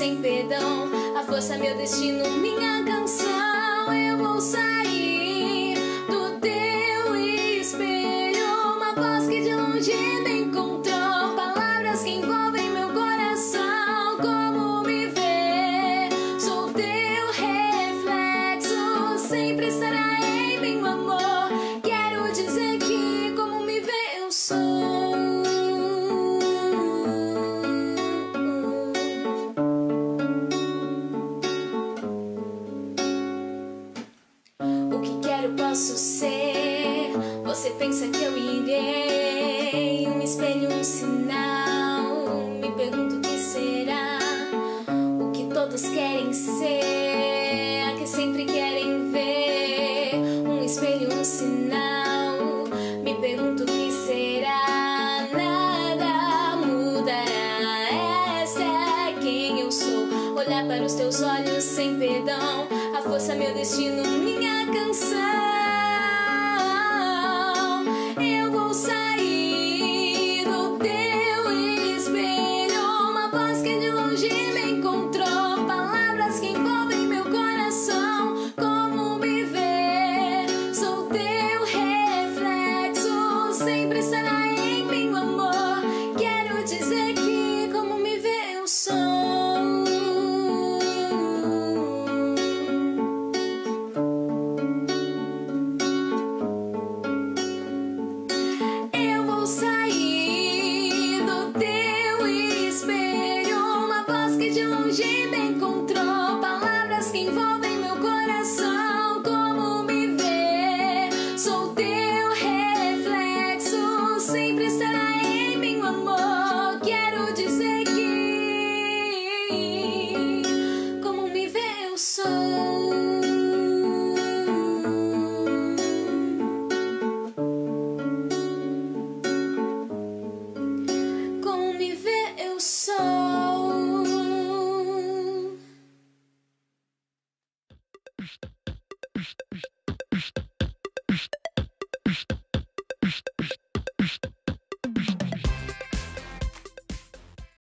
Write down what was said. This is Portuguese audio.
sem perdão. A força, meu destino, minha canção. Eu vou sair do teu espelho, uma voz que de longe me encontrou, palavras que envolvem meu coração. Como me ver? Sou teu reflexo, sempre estará em mim o amor. Quero dizer que como me vê eu sou. O que quero posso ser. Você pensa que eu irei? Um espelho, um sinal. Me pergunto o que será. O que todos querem ser, a que sempre querem ver. Um espelho, um sinal. Me pergunto o que será. Nada mudará. Esta é quem eu sou. Olhar para os teus olhos sem perdão. A força, meu destino,